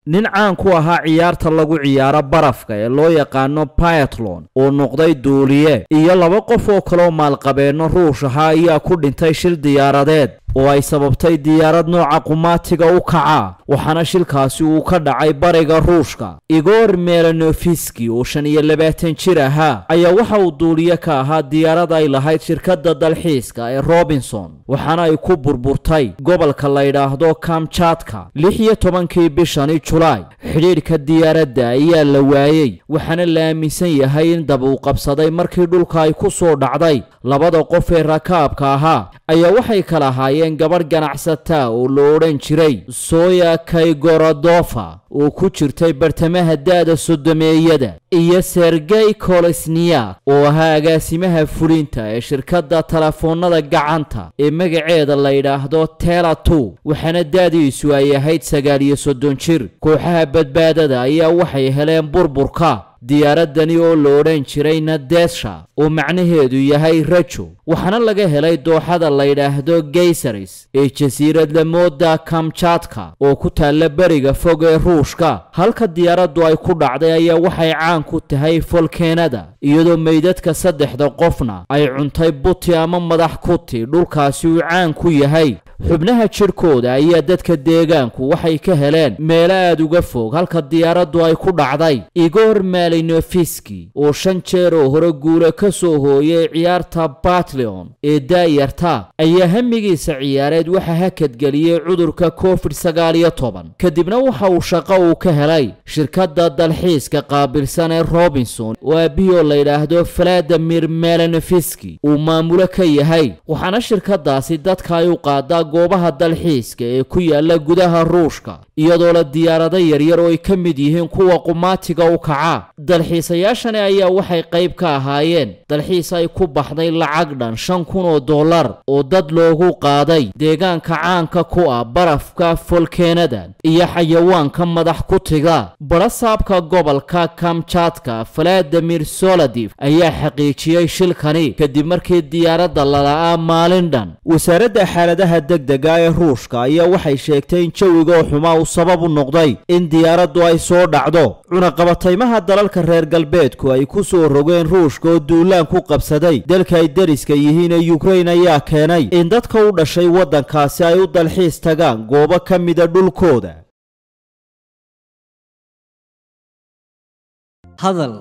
nin caan ku ahaa ciyaarta lagu ciyaaro barafka ee loo yaqaano biathlon oo noqday duuliye iyo laba qof oo kale oo maalqabeeno ruush ahaa ayaa ku dhintay shil diyaaradeed oo ay sababtay diyaarad nooca qumaatiga u kaca waxaana shilkaasi uu ka dhacay bariga ruushka Igor Melanofiski oo 25 jir ahaa ayaa waxa uu duuliye ka ahaa diyaarad ay lahayd shirkadda dalxiiska ee Robinson waxaana ay ku burburtay gobolka la yiraahdo Kamchatka 16 bishani July xiriirka diyaaradda ayaa la waayay waxaana la aaminsan yahay in dab uu qabsaday markii dhulka ay ku soo dhacday labada qof ee rakaabka ahaa ayaa waxay kala ahaayeen gabar ganacsata oo loo oran jiray Zoya Kaygorodova oo ku jirtay bartamaha daada sodomeeyada iyo Sergey Kolesniak oo ahaa agaasimaha fulinta ee shirkadda telefoonada gacanta ee magaceeda la yiraahdo Tele2 waxaana daadiisu ay ahayd 39 jir kooxaha badbaadada ayaa waxay heleen burburka diyaaradani oo loo oran jiray Nadesha oo macnaheedu yahay rajo waxaana laga helay dooxada la yiraahdo Geyseris ee jasiiradda mooda Kamchatka oo ku taalla bariga fog ee Ruushka halka diyaaraddu ay ku dhacday ayaa waxay caan ku tahay volcanoda iyadoo meydadka saddexda qofna ay cuntay buti ama madax kuti dhulkaasi uu caan ku yahay xubnaha jirkooda ayaa dadka deegaanku waxay ka heleen meel aad uga fog halka diyaaraddu ay ku dhacday Igor Melanofiski oo 5 jeer oo hore guula ka soo hooyay ciyaarta biathlon ee daayarta ayaa hamigiisa ciyaareed waxa hakad galiyay cudurka COVID-19 kadibna waxa uu shaqo ka helay shirkadda dalxiiska qaabilsan ee Robinson oo abiyo la yiraahdo Vladimir Melanofiski uu maamulo ka yahay waxaana shirkadaasi dadka ay u qaadaa goobaha dalxiiska ee ku yaala gudaha Ruushka iyadoo la diyaarado yaryar oo ay ka mid yihiin kuwa qumaatiga u kaca dalxiisayaashani ayaa waxay qayb ka ahaayeen dalxiis ay ku baxday lacag dhan $5,000 oo dad loogu qaaday deegaanka caanka ku ah barafka volcanoda iyo xayawaanka madax kutiga barasaabka gobolka Kamchatka Vladimir Solodiv ayaa xaqiijiyay shilkani kadib markii diyaaradda la la'aa maalin dhan wasaaradda xaaladaha degdega ee Ruushka ayaa waxay sheegtay in jawiga xumaa uu sabab u noqday in diyaaraddu ay soo dhacdo cunaqabataymaha dalalka reer galbeedku ay ku soo rogeen Ruushka oo duulaan ku qabsaday dalka ay dariska yihiin ee Ukraine ayaa keenay in dadka u dhashay waddankaasi ay u dalxiis tagaan goobo ka mid ah dhulkooda hadal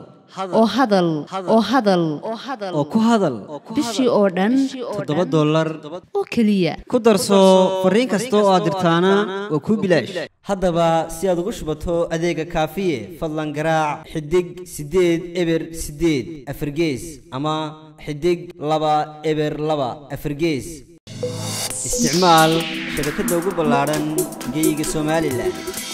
oo ku hadal bishii oo dhan $7 oo kaliya ku darso fariin kasta oo aad dirtaana waa ku bilaash haddaba si aad ugu shubato adeega kaafiye fadlan garaac xidig 8 eber 8 afargees ama xidig 2 eber 2 afargees isticmaal shabakadda ugu ballaaran geyga Soomaaliland